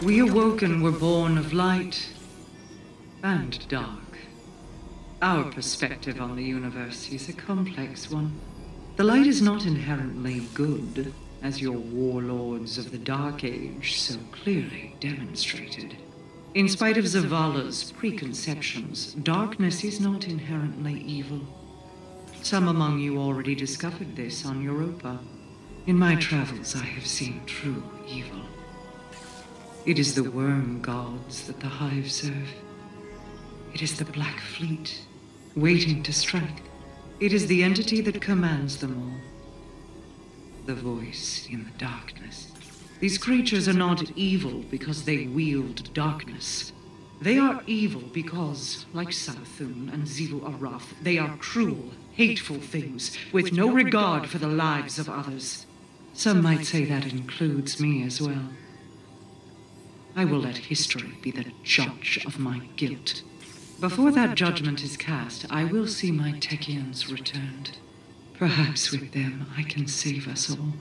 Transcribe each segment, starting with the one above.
We awoken were born of light and dark. Our perspective on the universe is a complex one. The light is not inherently good, as your warlords of the Dark Age so clearly demonstrated. In spite of Zavala's preconceptions, darkness is not inherently evil. Some among you already discovered this on Europa. In my travels, I have seen true evil. It is the worm gods that the Hive serve. It is the Black Fleet, waiting to strike. It is the entity that commands them all. The voice in the darkness. These creatures are not evil because they wield darkness. They are evil because, like Savathun and Xivu Arath, they are cruel, hateful things with no regard for the lives of others. Some might say that includes me as well. I will let history be the judge of my guilt. Before that judgment is cast, I will see my Techians returned. Perhaps with them I can save us all.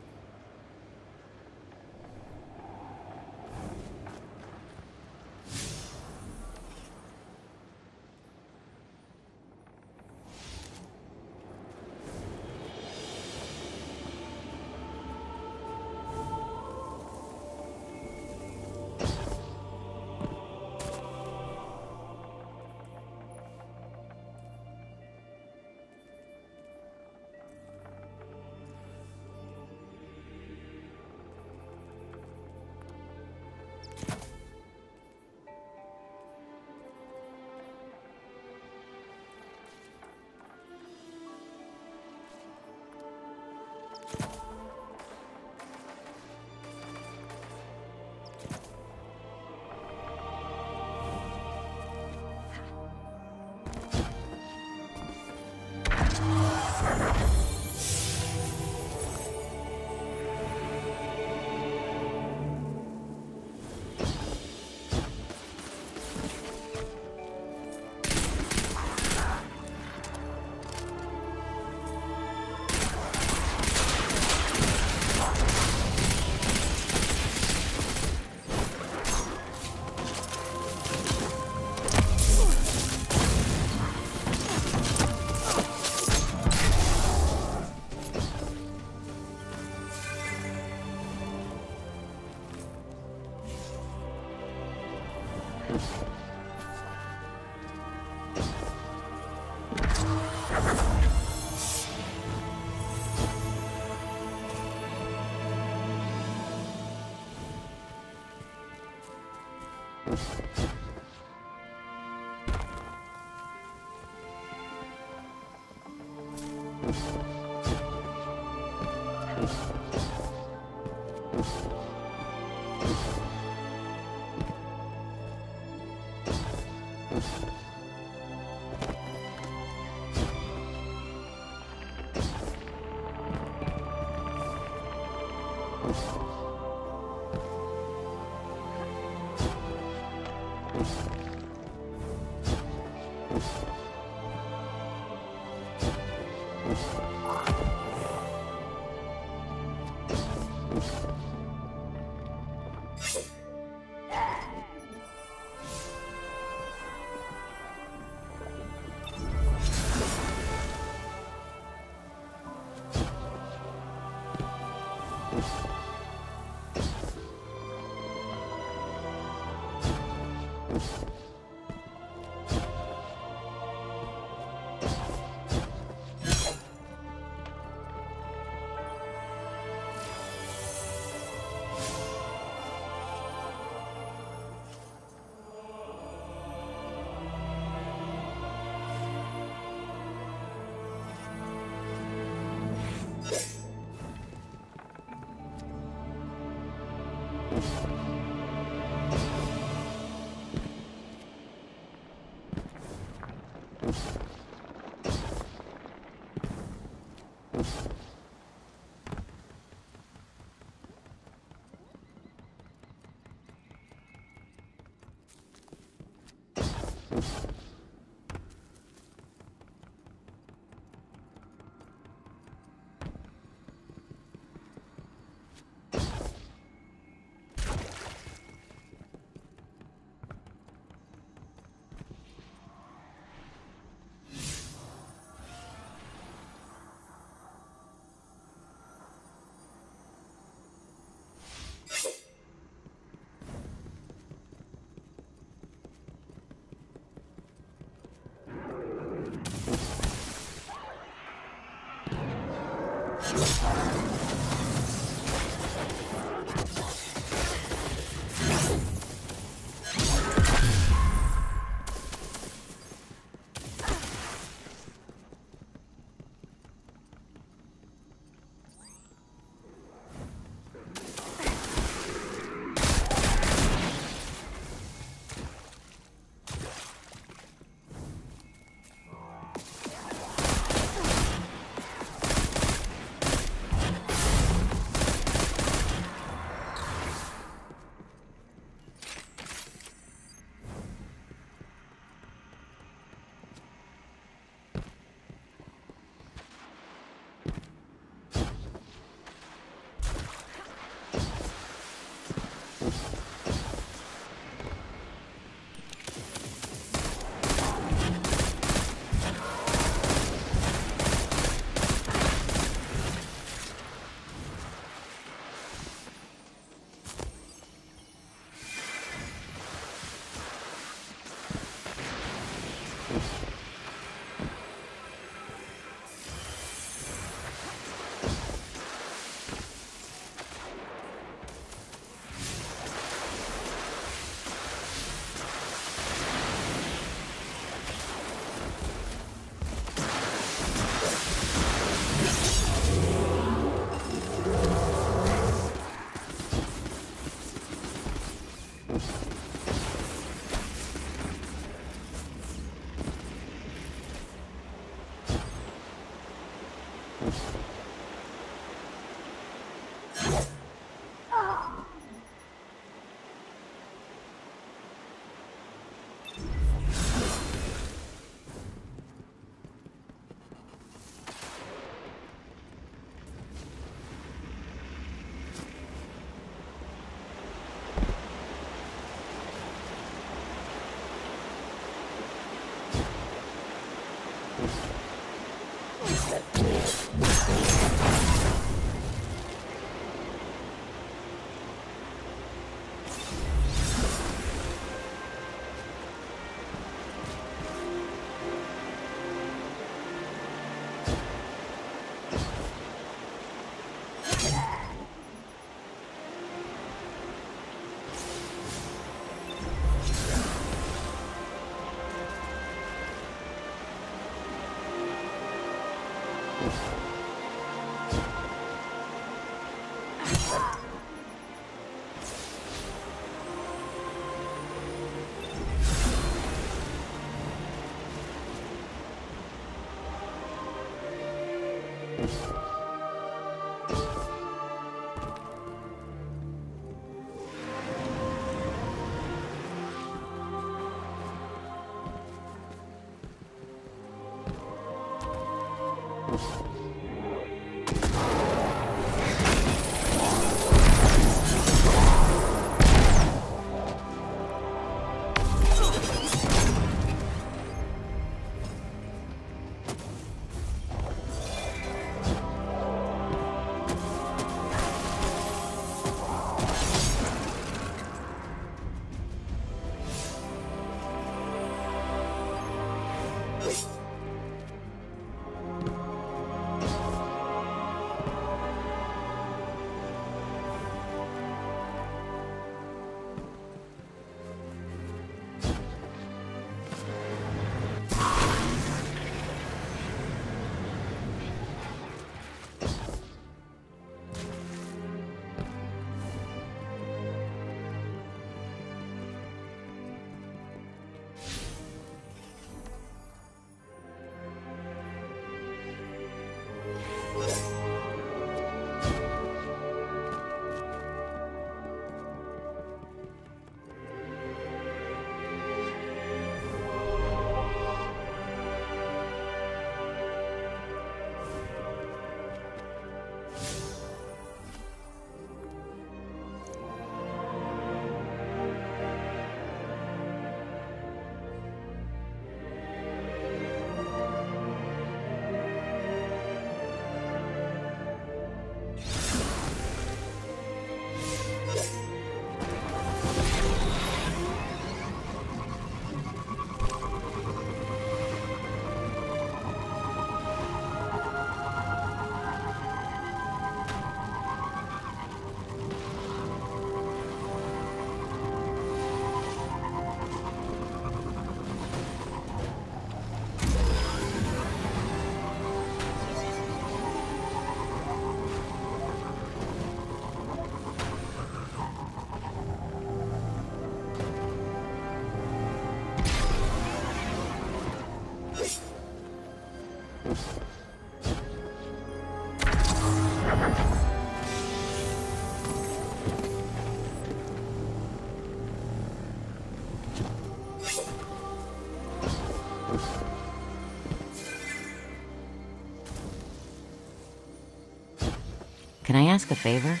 Can I ask a favor?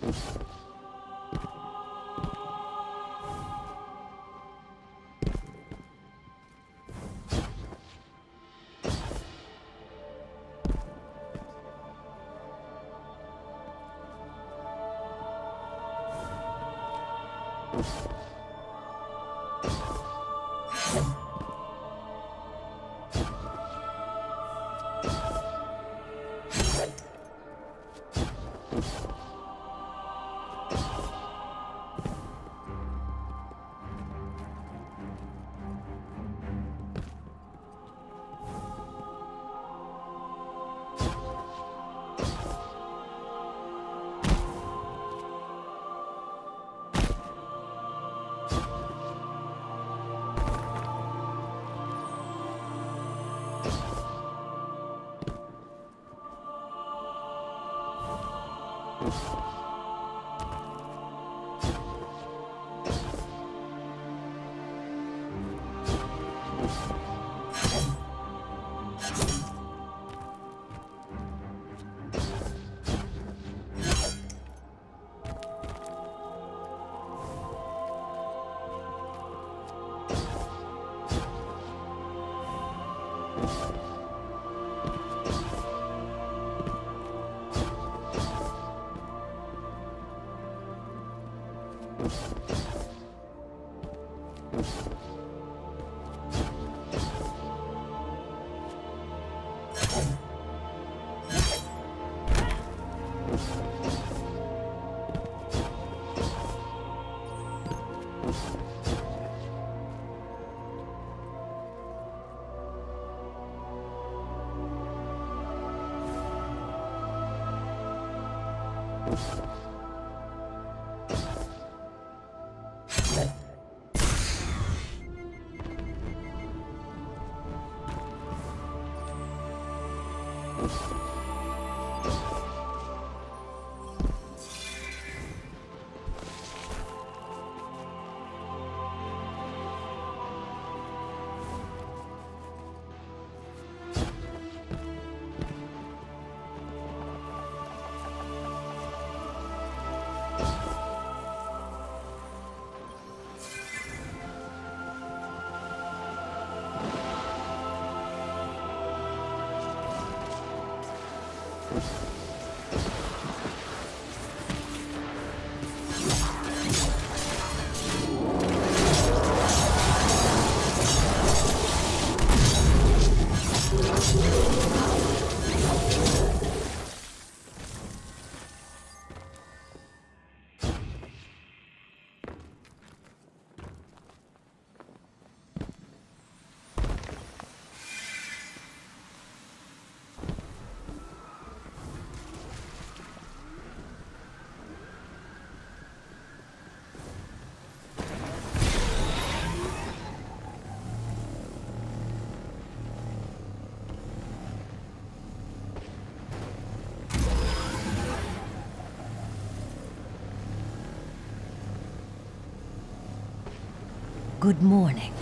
Good morning.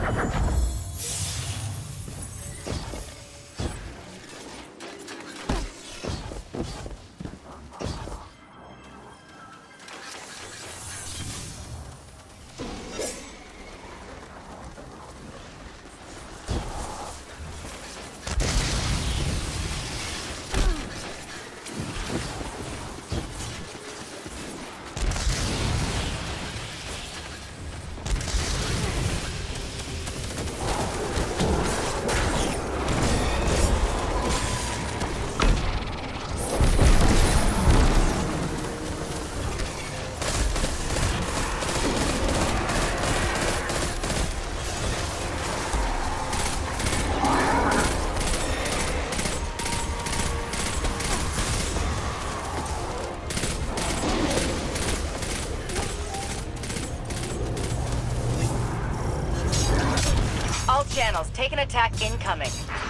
All channels, take an attack incoming.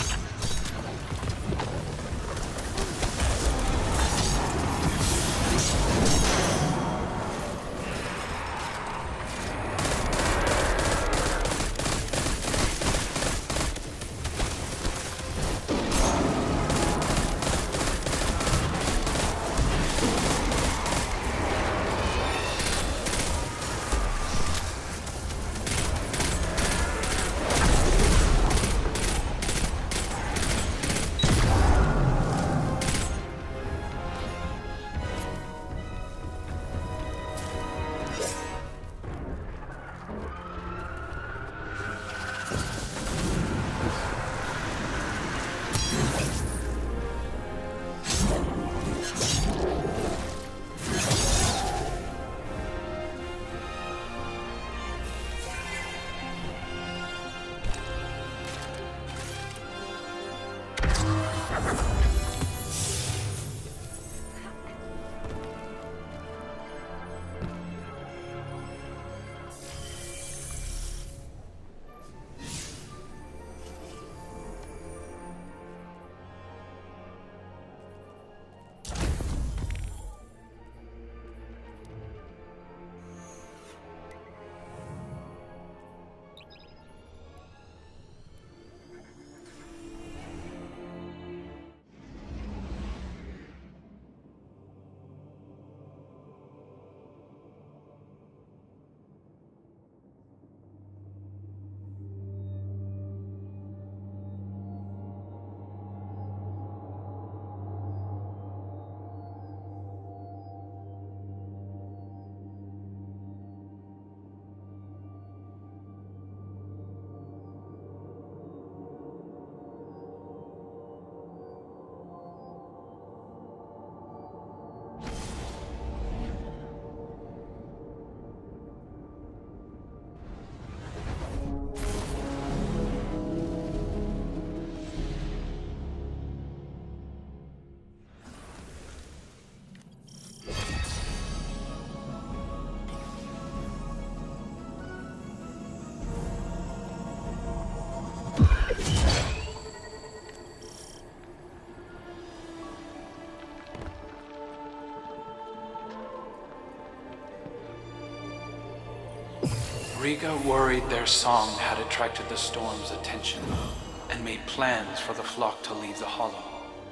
Riga worried their song had attracted the storm's attention and made plans for the flock to leave the hollow.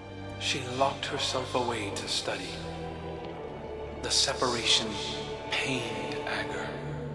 She locked herself away to study. The separation pained Agur,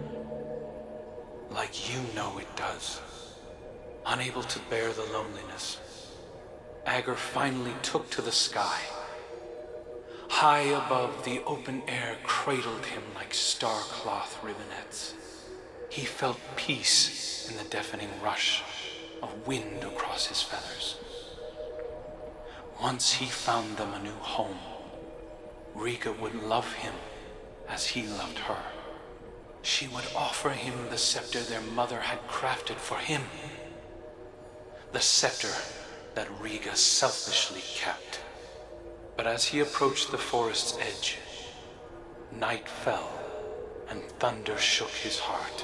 like you know it does. Unable to bear the loneliness, Agur finally took to the sky. High above, the open air cradled him like star-cloth ribbonettes. He felt peace in the deafening rush of wind across his feathers. Once he found them a new home, Riga would love him as he loved her. She would offer him the scepter their mother had crafted for him. The scepter that Riga selfishly kept. But as he approached the forest's edge, night fell and thunder shook his heart.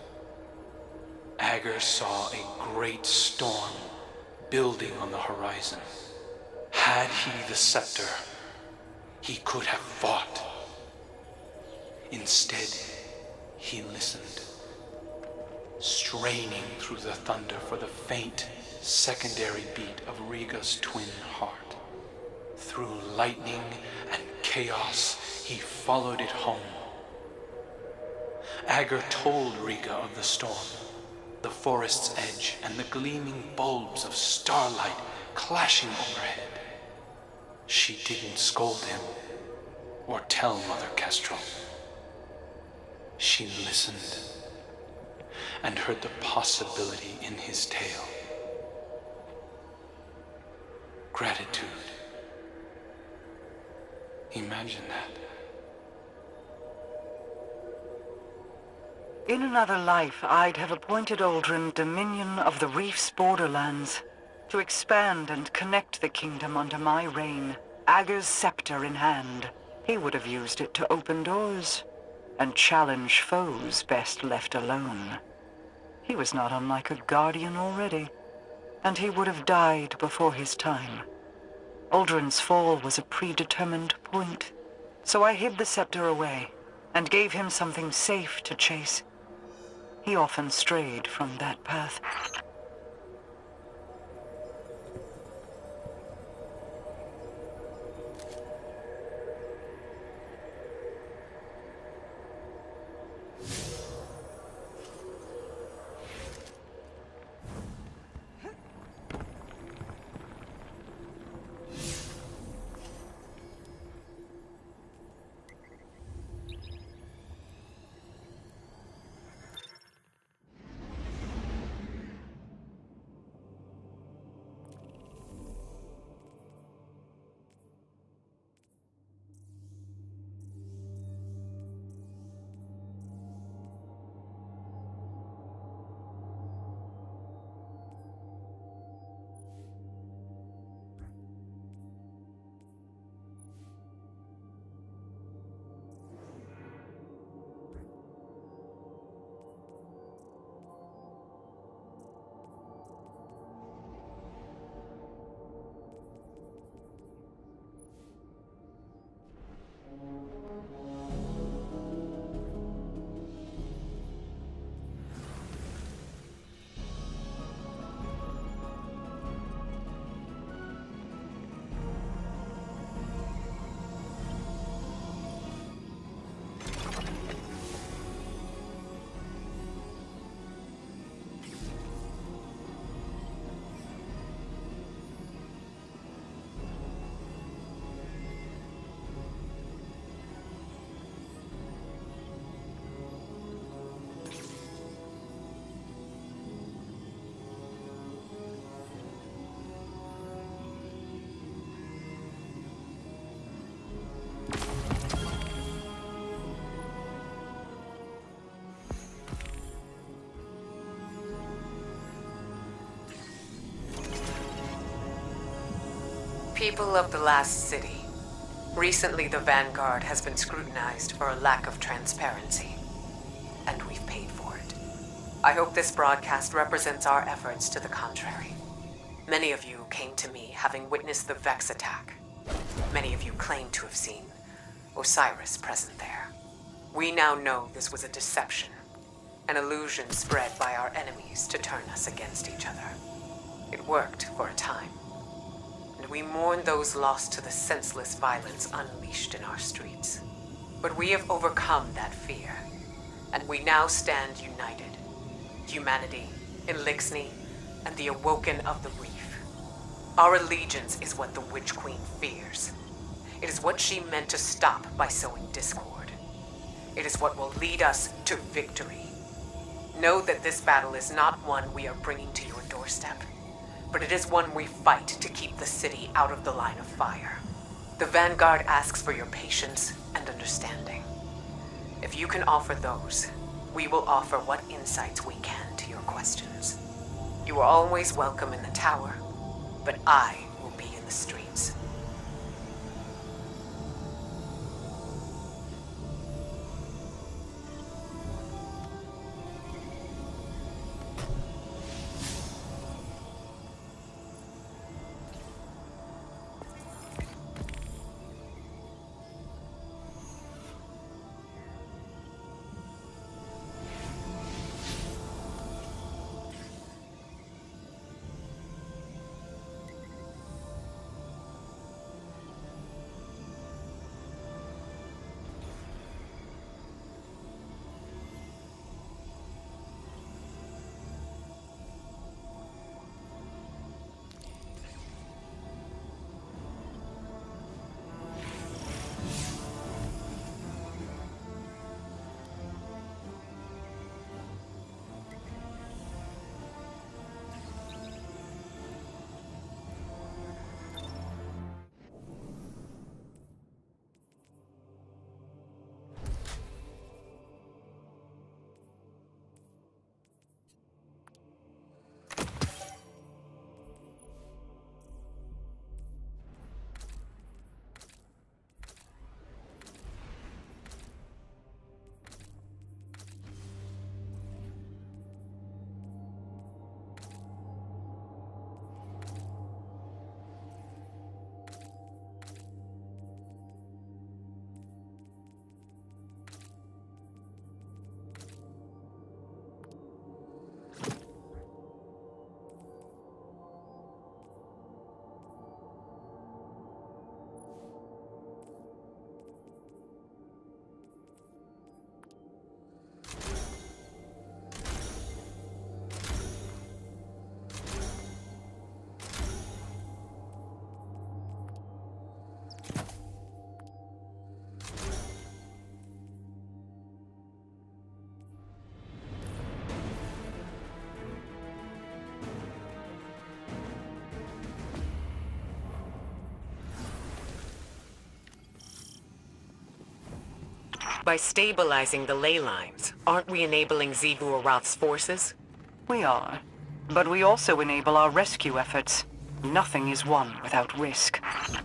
Agur saw a great storm building on the horizon. Had he the scepter, he could have fought. Instead, he listened. straining through the thunder for the faint, secondary beat of Riga's twin heart. Through lightning and chaos, he followed it home. Agur told Riga of the storm, the forest's edge, and the gleaming bulbs of starlight clashing overhead. She didn't scold him or tell Mother Kestrel. She listened and heard the possibility in his tale. Gratitude. Imagine that. In another life, I'd have appointed Uldren Dominion of the Reef's borderlands, to expand and connect the kingdom under my reign, Agur's scepter in hand. He would have used it to open doors and challenge foes best left alone. He was not unlike a guardian already, and he would have died before his time. Uldren's fall was a predetermined point, so I hid the scepter away and gave him something safe to chase. He often strayed from that path. People of the Last City. Recently, the Vanguard has been scrutinized for a lack of transparency, and we've paid for it. I hope this broadcast represents our efforts to the contrary. Many of you came to me having witnessed the Vex attack. Many of you claim to have seen Osiris present there. We now know this was a deception, an illusion spread by our enemies to turn us against each other. It worked for a time, and we mourn those lost to the senseless violence unleashed in our streets. But we have overcome that fear, and we now stand united. Humanity, Elixni, and the Awoken of the Reef. Our allegiance is what the Witch Queen fears. It is what she meant to stop by sowing discord. It is what will lead us to victory. Know that this battle is not one we are bringing to your doorstep, but it is one we fight to keep the city out of the line of fire. The Vanguard asks for your patience and understanding. If you can offer those, we will offer what insights we can to your questions. You are always welcome in the tower, but I will be in the streets. By stabilizing the ley lines, aren't we enabling Xivu Arath's forces? We are. But we also enable our rescue efforts. Nothing is won without risk.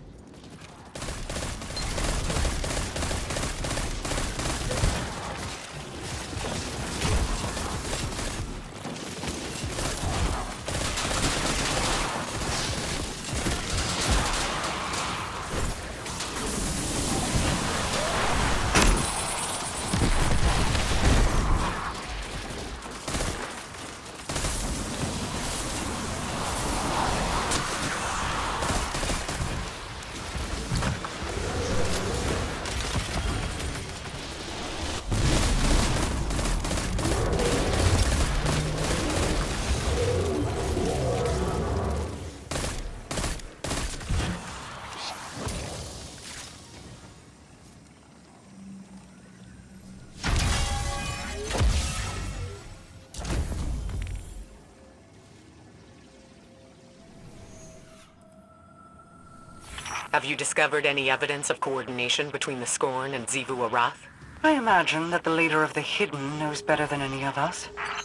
Have you discovered any evidence of coordination between the Scorn and Xivu Arath? I imagine that the leader of the Hidden knows better than any of us.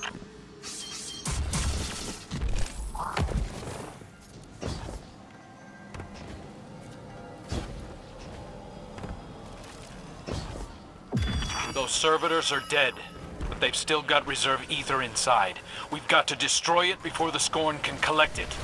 Those servitors are dead, but they've still got reserve ether inside. We've got to destroy it before the Scorn can collect it.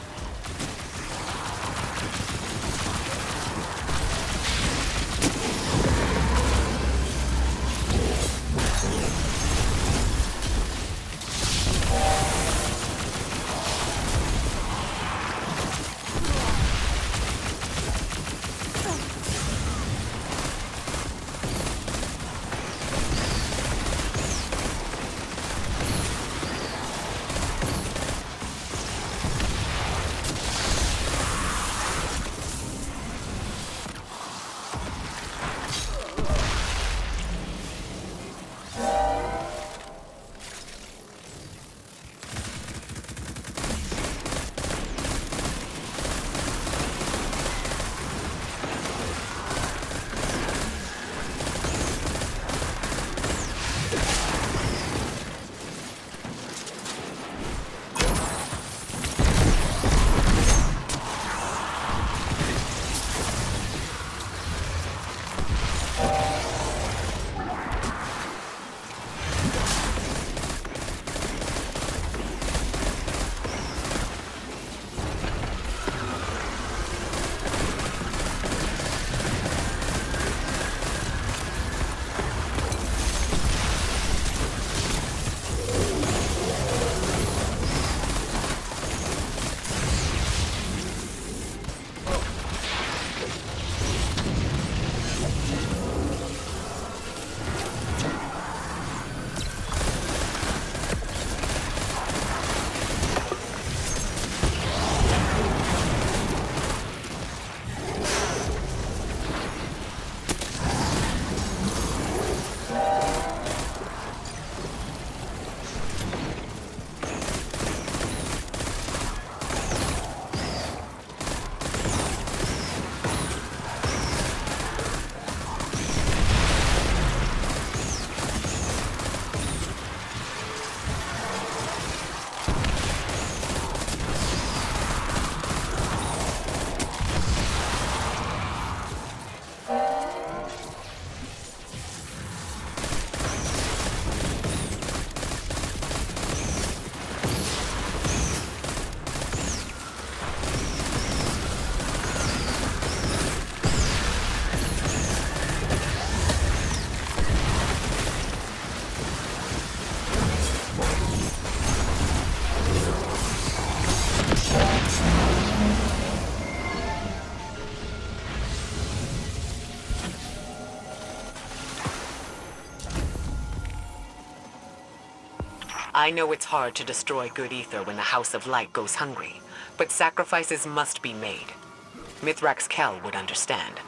I know it's hard to destroy good ether when the House of Light goes hungry, but sacrifices must be made. Mithrax Kell would understand.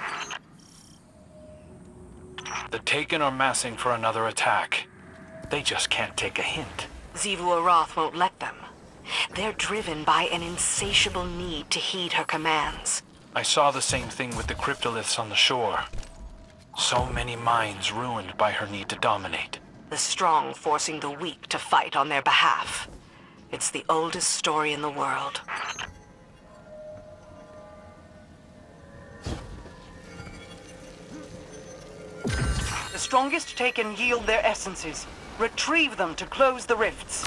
The Taken are massing for another attack. They just can't take a hint. Xivu Arath won't let them. They're driven by an insatiable need to heed her commands. I saw the same thing with the cryptoliths on the shore. So many minds ruined by her need to dominate. The strong forcing the weak to fight on their behalf. It's the oldest story in the world. The strongest take and yield their essences. Retrieve them to close the rifts.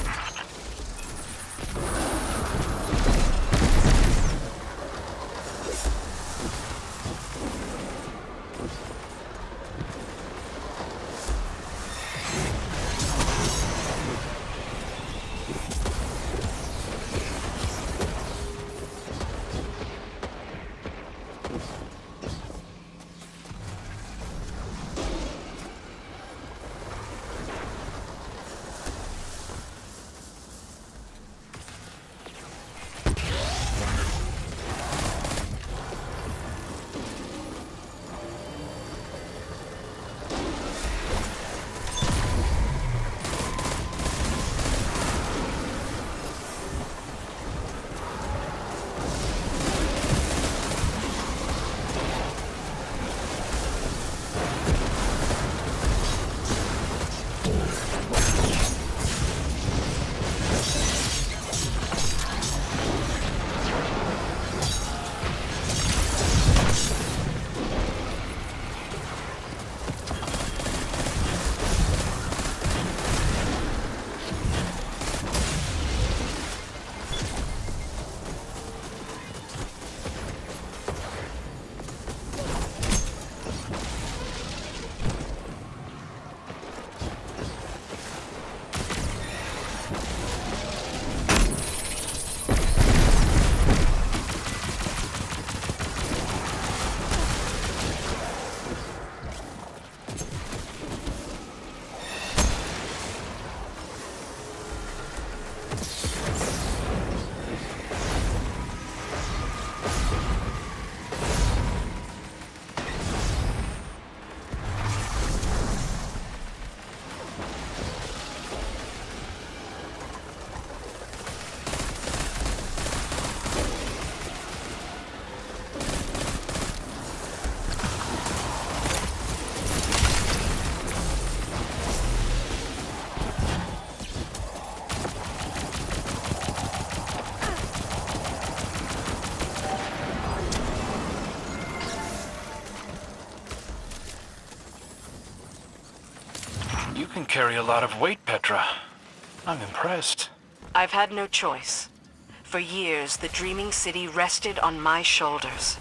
You can carry a lot of weight, Petra. I'm impressed. I've had no choice. For years, the Dreaming City rested on my shoulders.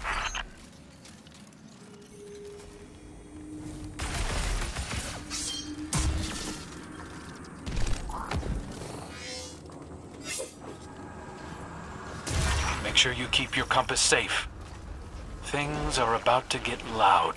Make sure you keep your compass safe. Things are about to get loud.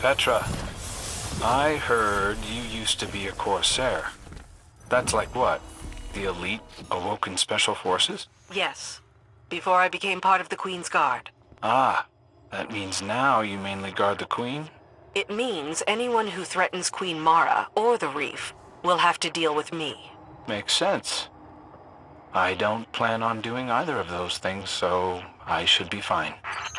Petra, I heard you used to be a Corsair. That's like what? The elite Awoken Special Forces? Yes. Before I became part of the Queen's Guard. Ah, that means now you mainly guard the Queen? It means anyone who threatens Queen Mara or the Reef will have to deal with me. Makes sense. I don't plan on doing either of those things, so I should be fine.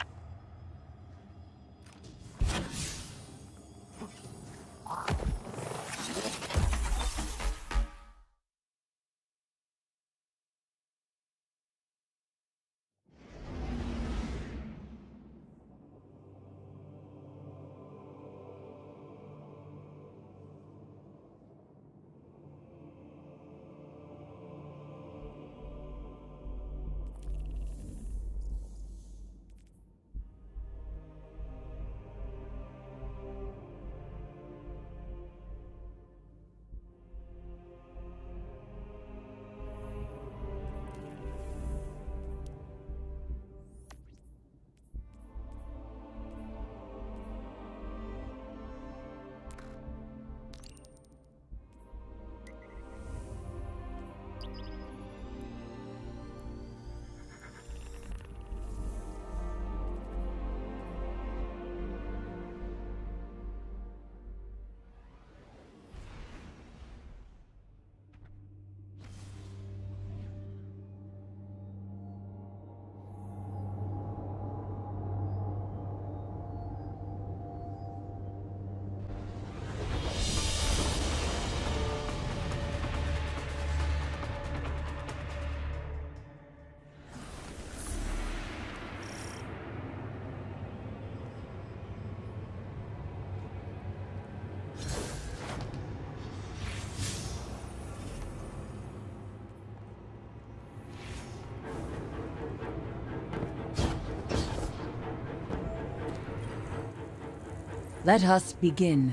Let us begin.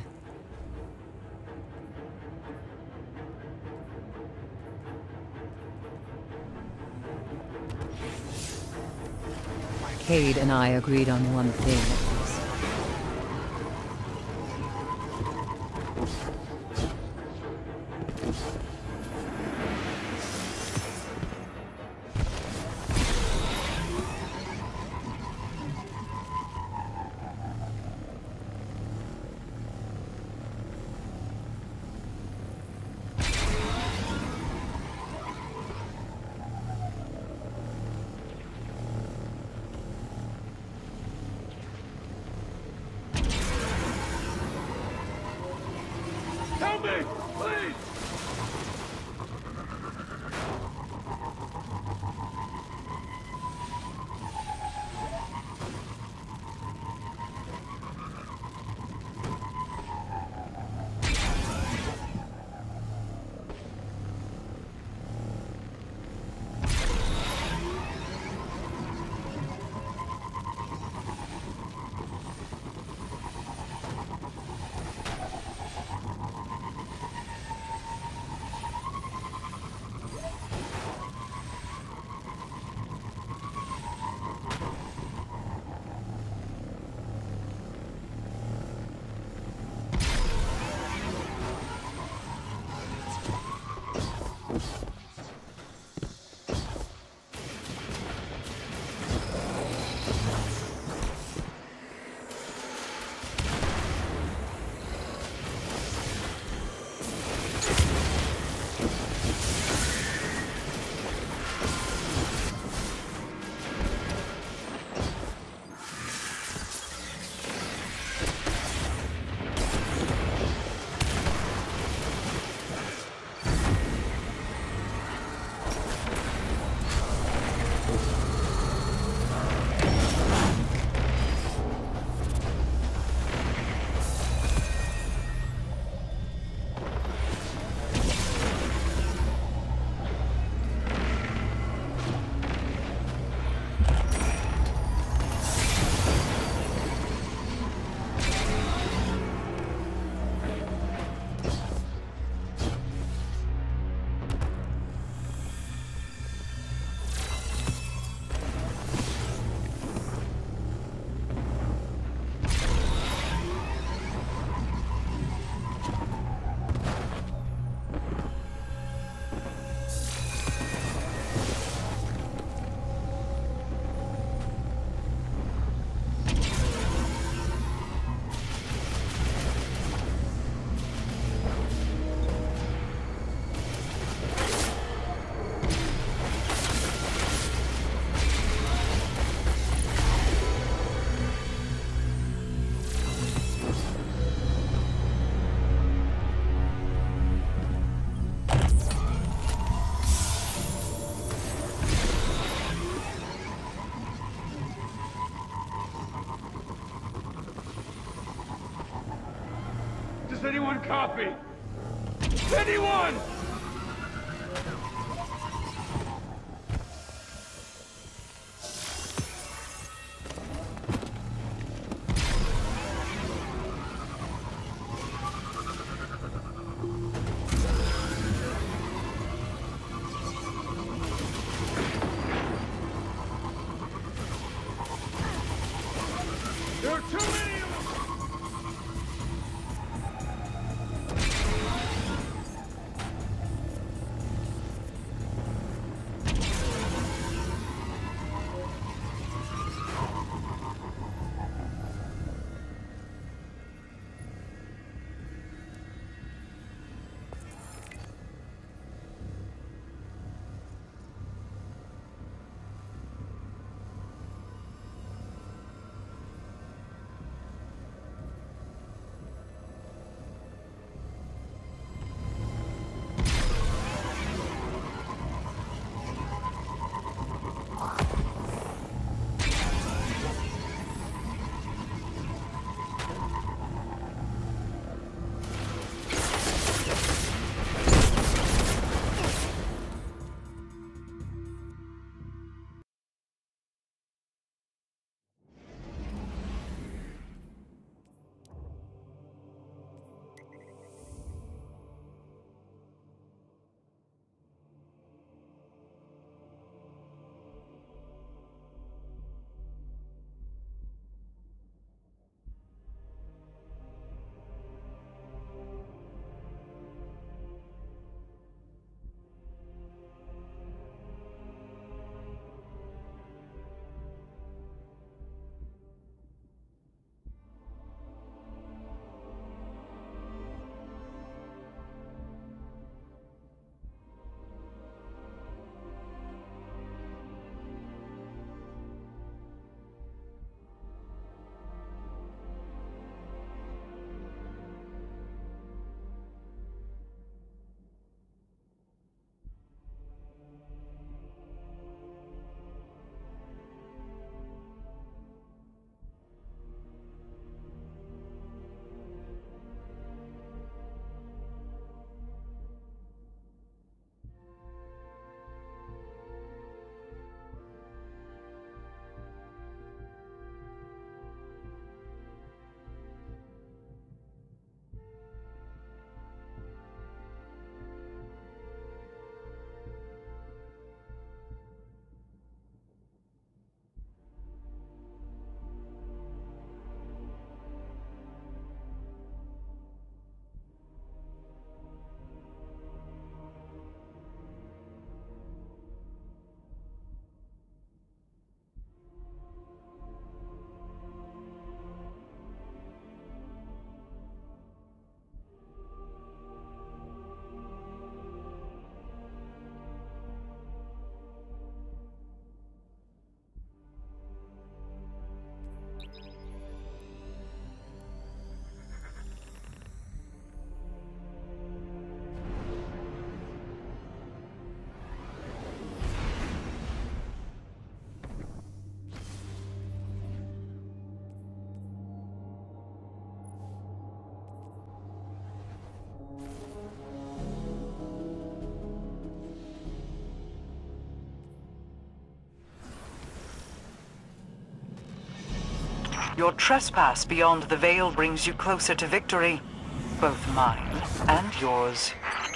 Cade and I agreed on one thing. anyone copy? Anyone! There are too many of them! Your trespass beyond the Veil brings you closer to victory. Both mine and yours.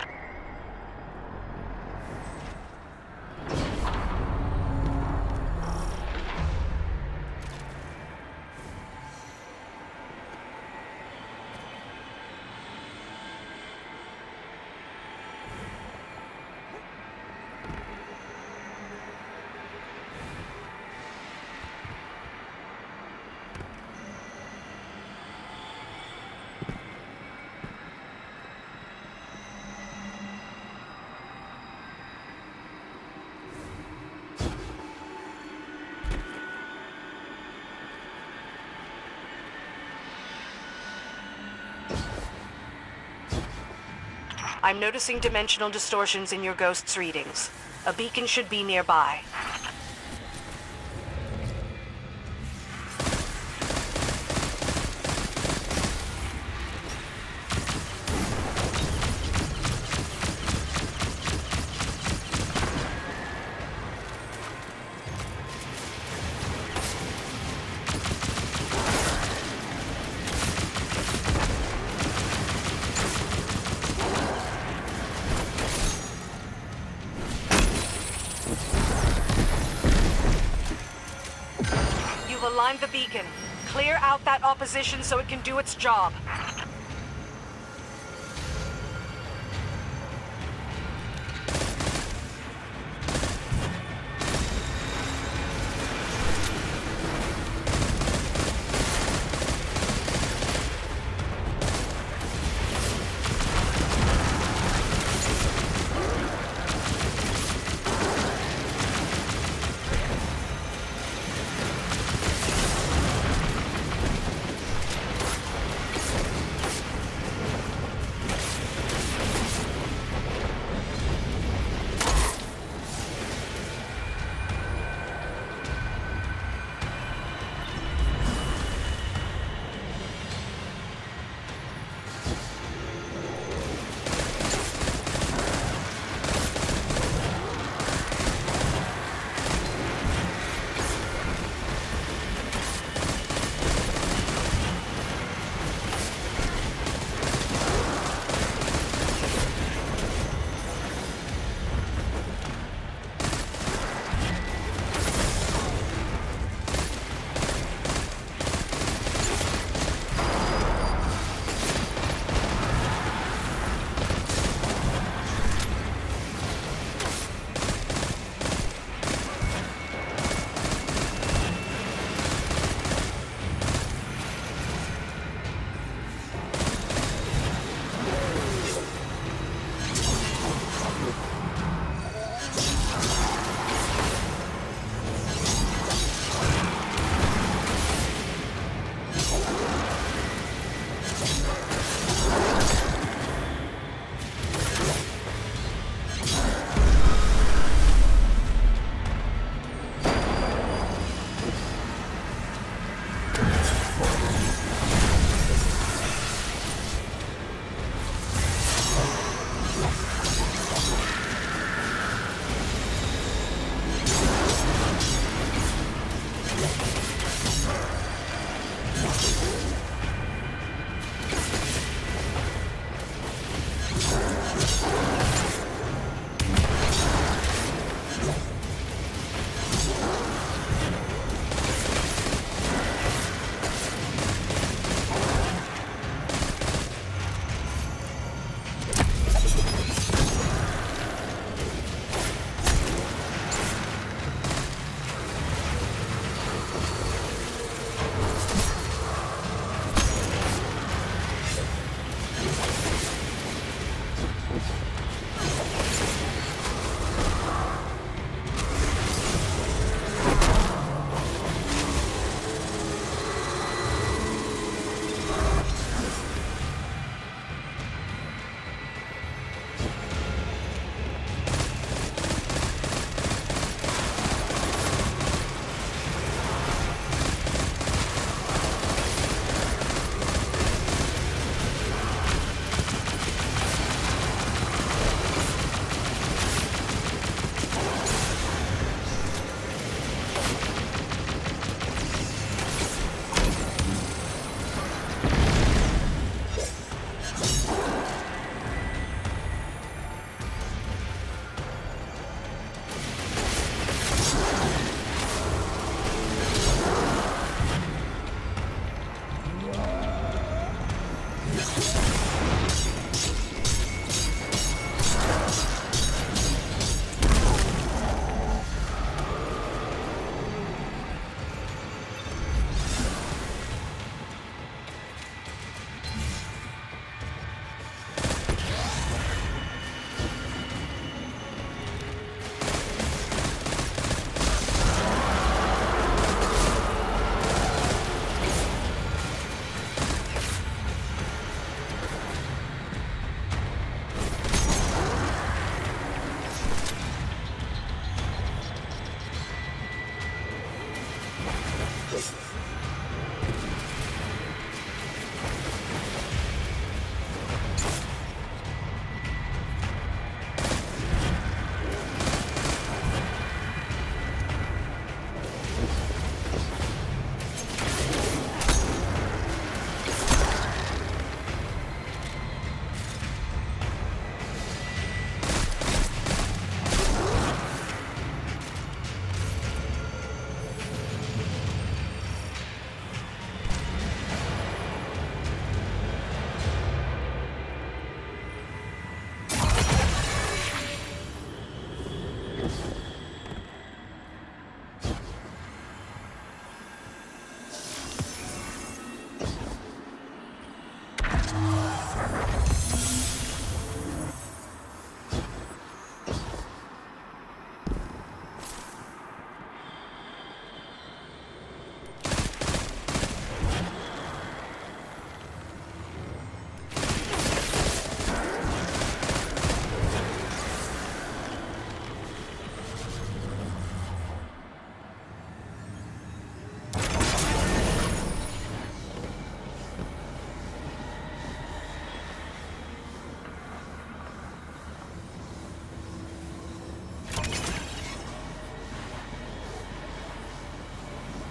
I'm noticing dimensional distortions in your ghost's readings. A beacon should be nearby. Align the beacon. Clear out that opposition so it can do its job.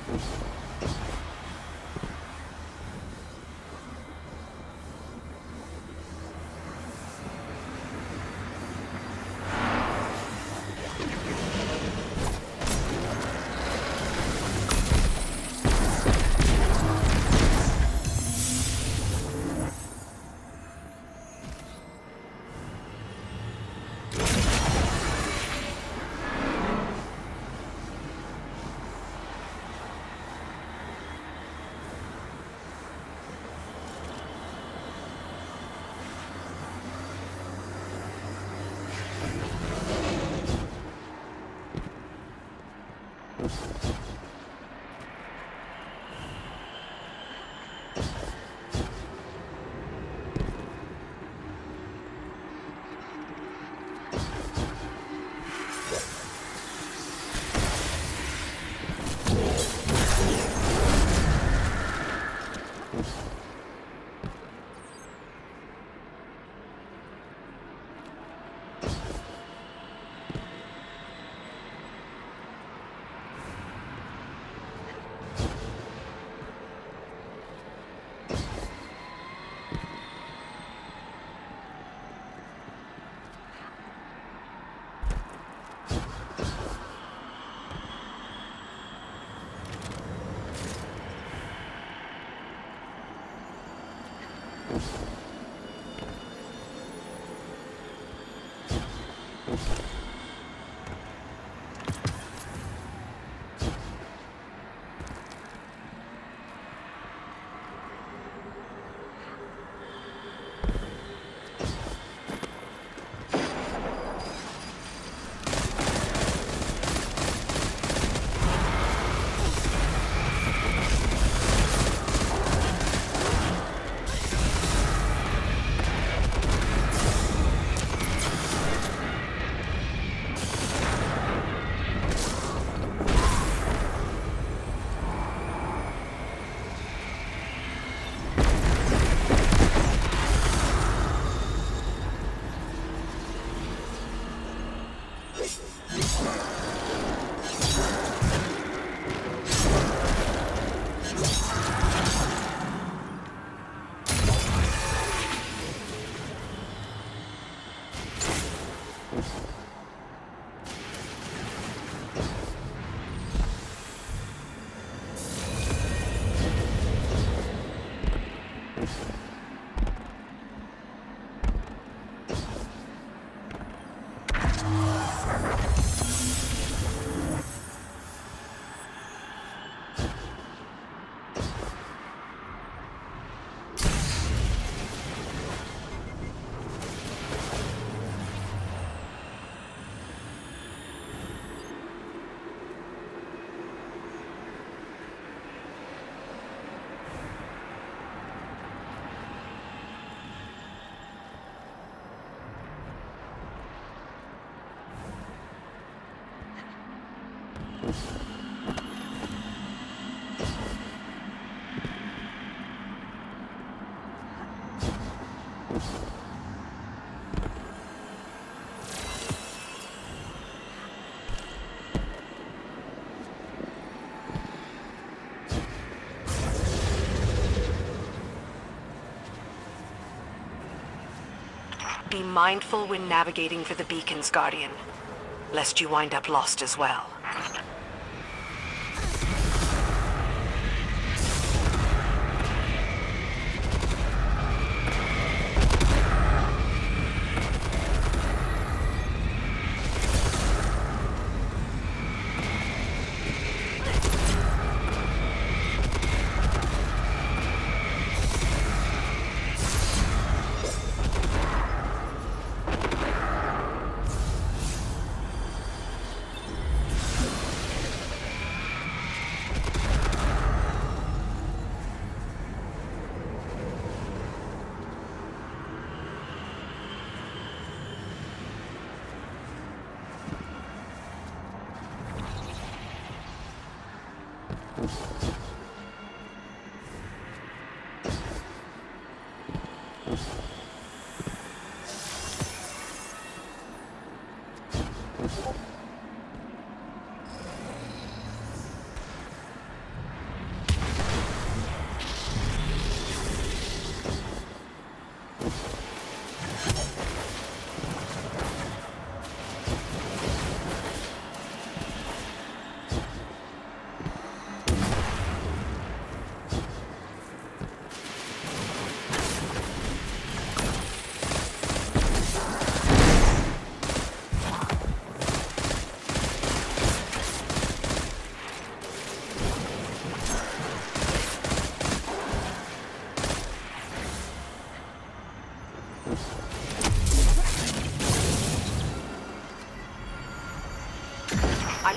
Be mindful when navigating for the beacons, Guardian, lest you wind up lost as well.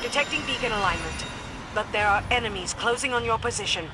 Detecting beacon alignment, but there are enemies closing on your position.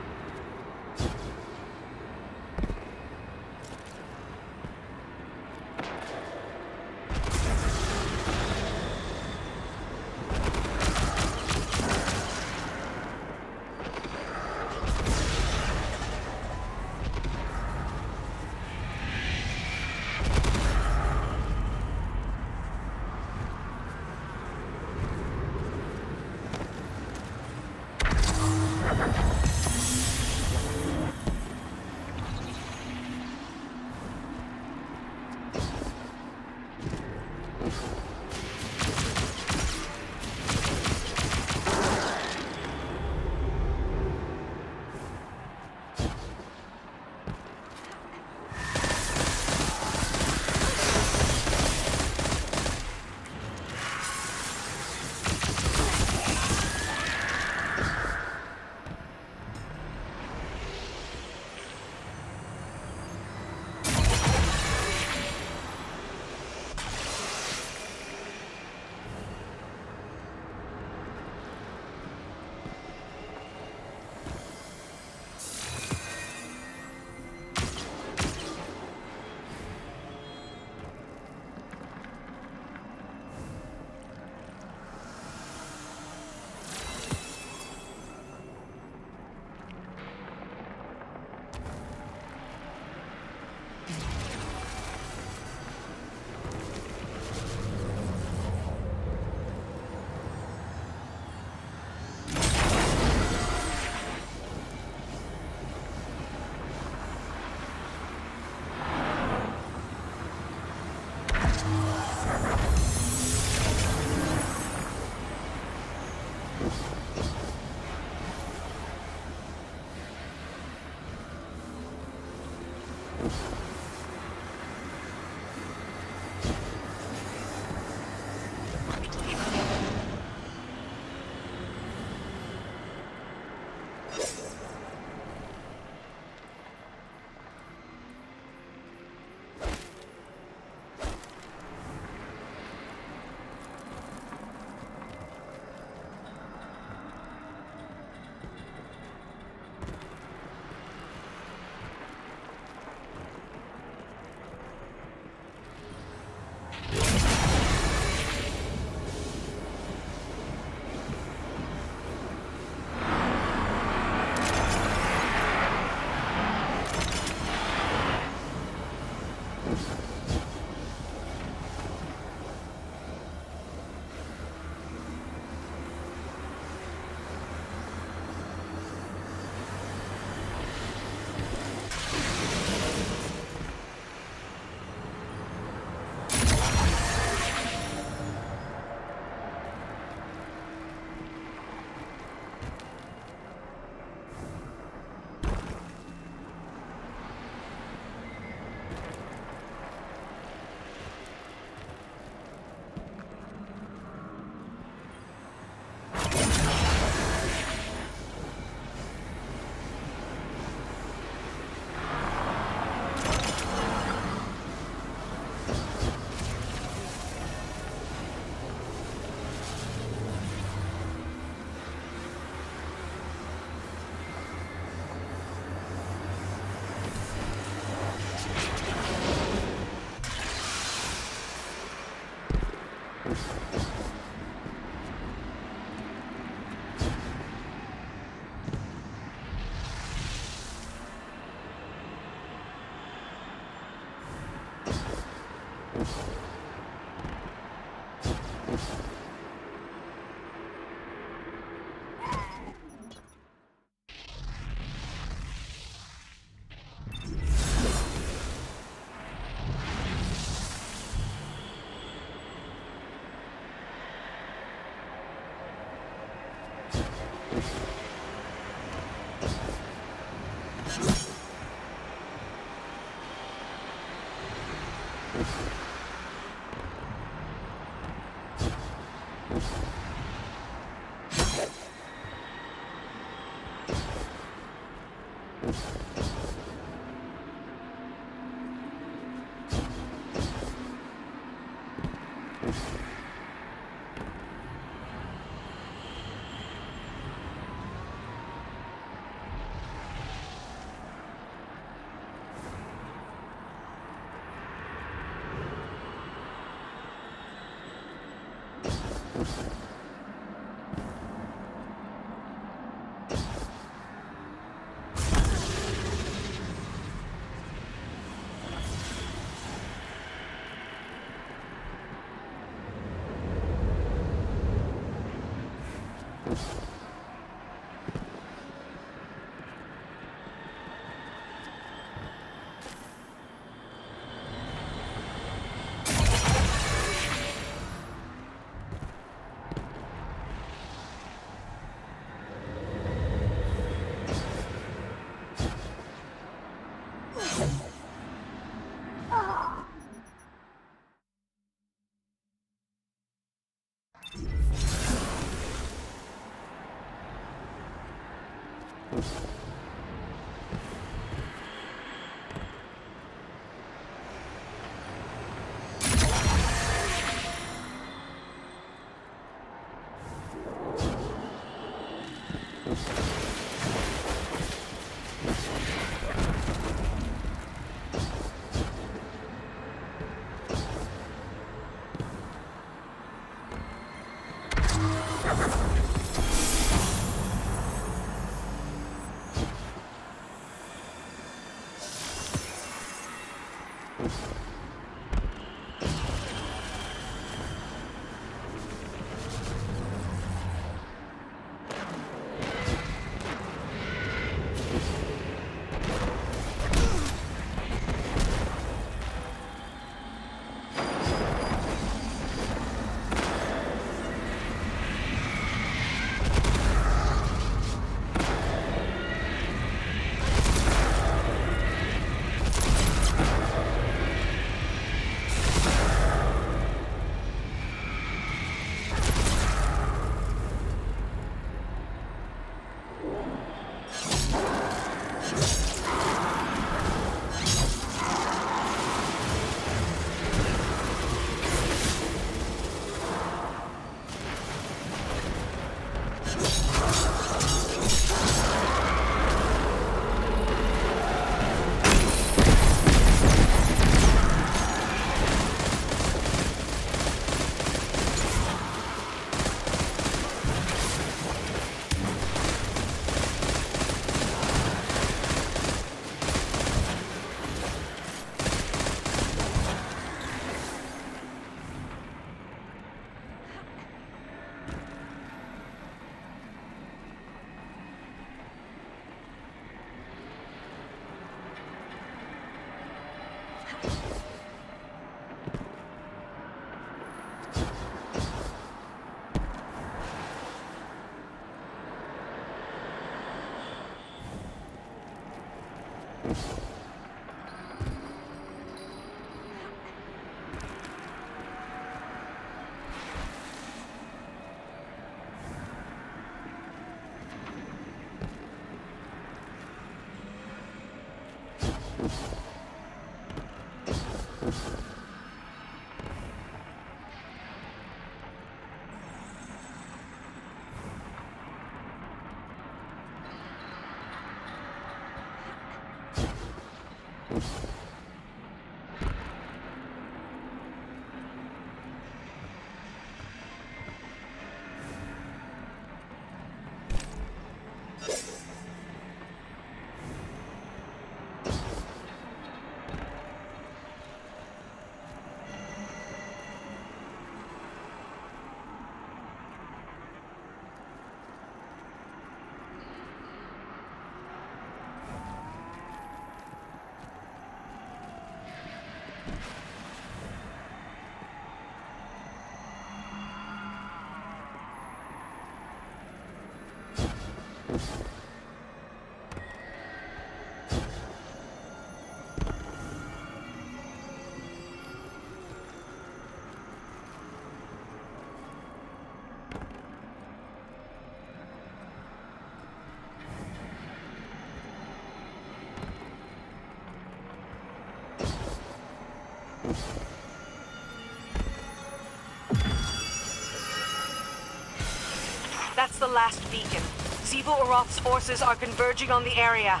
That's the last beacon. Xivu Arath's forces are converging on the area.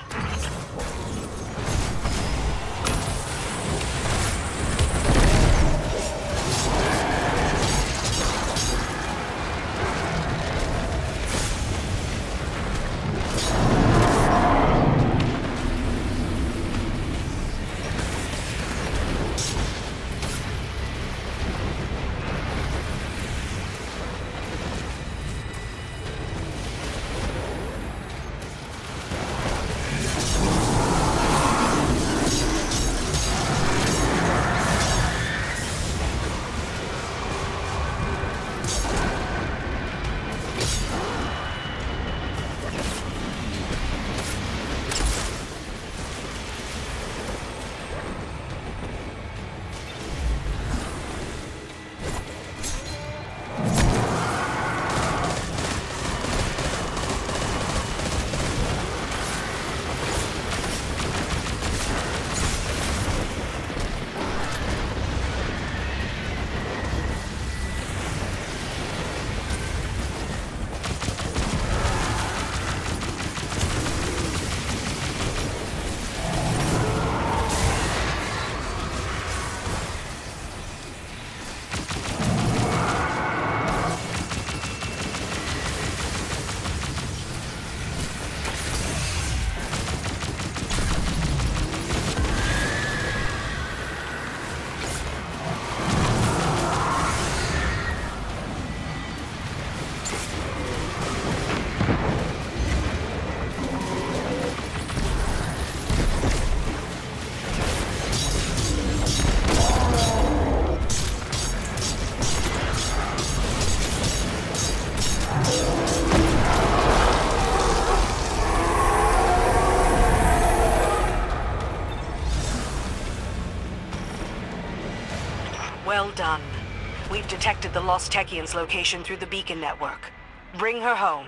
Well done. We've detected the Lost Techian's location through the beacon network. Bring her home.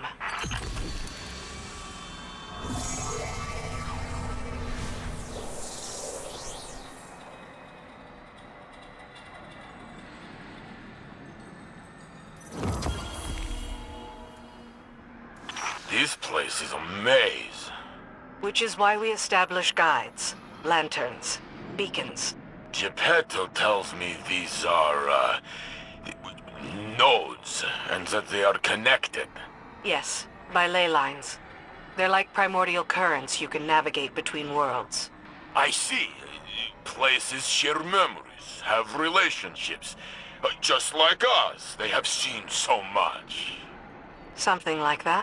This place is a maze. Which is why we establish guides, lanterns, beacons. Geppetto tells me these are, nodes, and that they are connected. Yes, by ley lines. They're like primordial currents you can navigate between worlds. I see. Places share memories, have relationships. Just like us, they have seen so much. Something like that.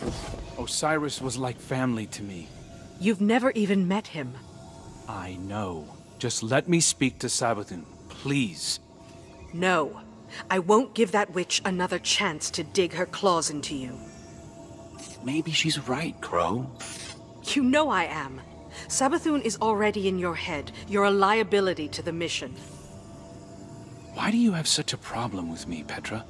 Osiris was like family to me. You've never even met him. I know. Just let me speak to Savathun, please. No. I won't give that witch another chance to dig her claws into you. Maybe she's right, Crow. You know I am. Savathun is already in your head. You're a liability to the mission. Why do you have such a problem with me, Petra?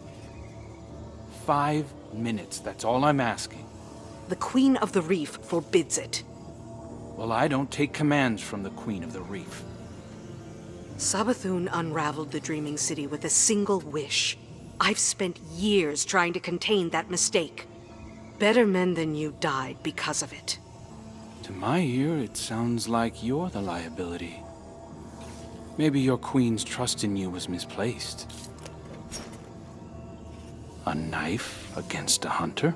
5 minutes, that's all I'm asking. The Queen of the Reef forbids it. Well, I don't take commands from the Queen of the Reef. Savathun unraveled the Dreaming City with a single wish. I've spent years trying to contain that mistake. Better men than you died because of it. To my ear, it sounds like you're the liability. Maybe your queen's trust in you was misplaced. A knife against a hunter?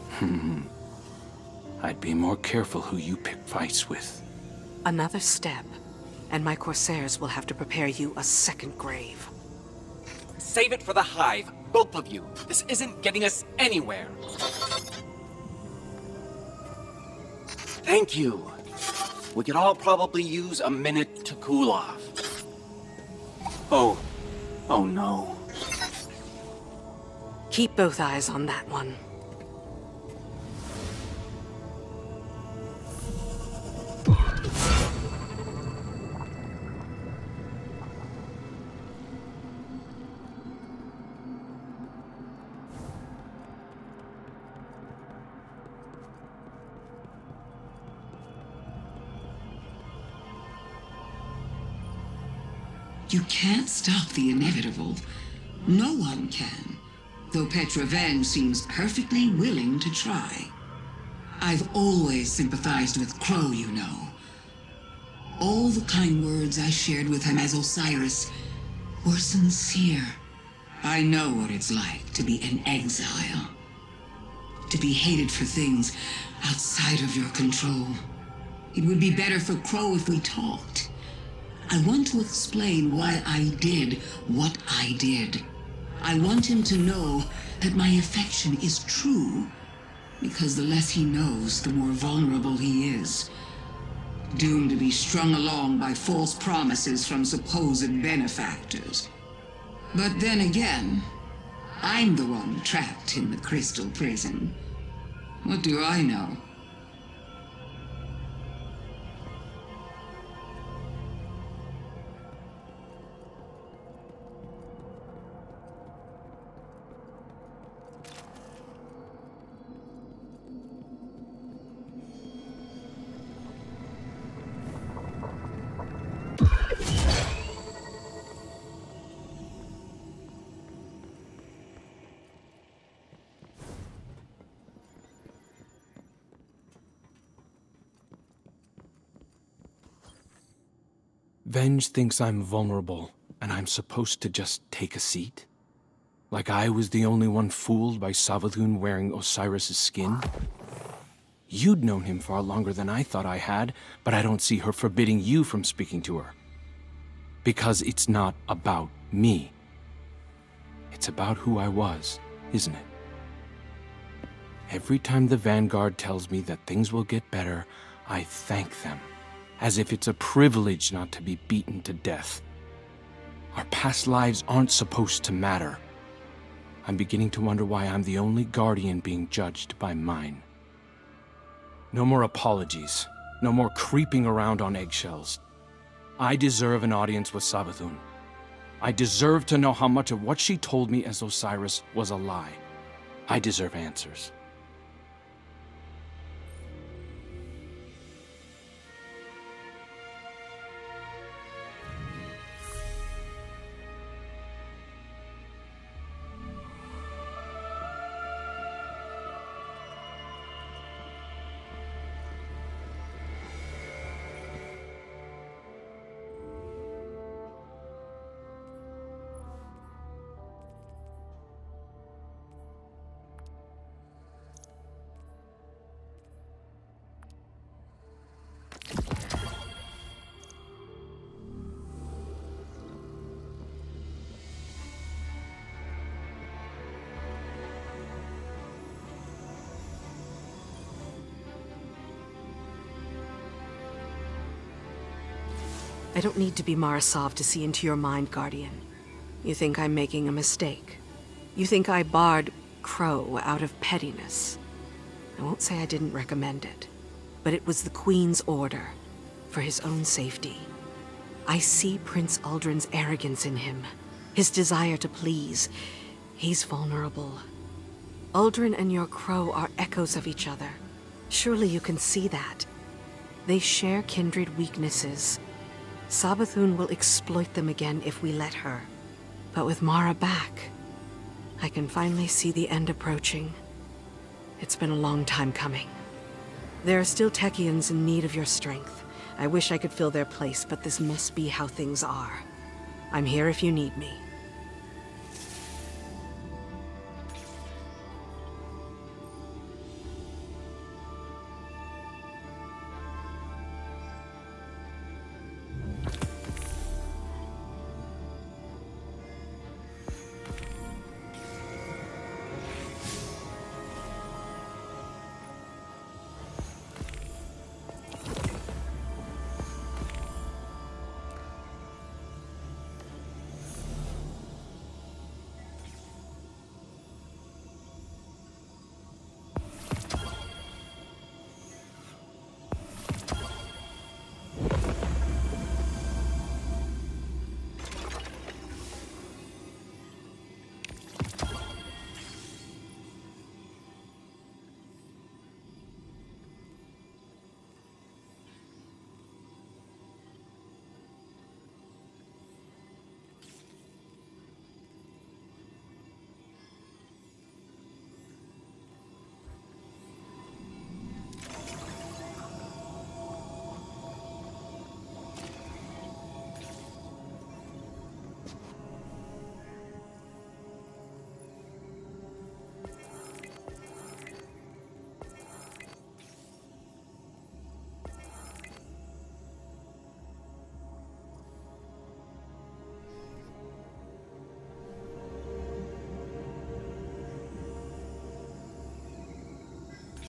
I'd be more careful who you pick fights with. Another step, and my Corsairs will have to prepare you a second grave. Save it for the Hive, both of you. This isn't getting us anywhere. Thank you. We could all probably use a minute to cool off. Oh no. Keep both eyes on that one. You can't stop the inevitable. No one can, though Petra Venj seems perfectly willing to try. I've always sympathized with Crow, you know. All the kind words I shared with him as Osiris were sincere. I know what it's like to be an exile. To be hated for things outside of your control. It would be better for Crow if we talked. I want to explain why I did what I did. I want him to know that my affection is true, because the less he knows, the more vulnerable he is. Doomed to be strung along by false promises from supposed benefactors. But then again, I'm the one trapped in the crystal prison. What do I know? Venj thinks I'm vulnerable, and I'm supposed to just take a seat? Like I was the only one fooled by Savathun wearing Osiris' skin? You'd known him far longer than I thought I had, but I don't see her forbidding you from speaking to her. Because it's not about me. It's about who I was, isn't it? Every time the Vanguard tells me that things will get better, I thank them. As if it's a privilege not to be beaten to death. Our past lives aren't supposed to matter. I'm beginning to wonder why I'm the only Guardian being judged by mine. No more apologies. No more creeping around on eggshells. I deserve an audience with Savathun. I deserve to know how much of what she told me as Osiris was a lie. I deserve answers. I don't need to be Marasov to see into your mind, Guardian. You think I'm making a mistake. You think I barred Crow out of pettiness. I won't say I didn't recommend it, but it was the Queen's order, for his own safety. I see Prince Uldren's arrogance in him, his desire to please. He's vulnerable. Uldren and your Crow are echoes of each other. Surely you can see that. They share kindred weaknesses. Savathun will exploit them again if we let her. But with Mara back, I can finally see the end approaching. It's been a long time coming. There are still Techeuns in need of your strength. I wish I could fill their place, but this must be how things are. I'm here if you need me.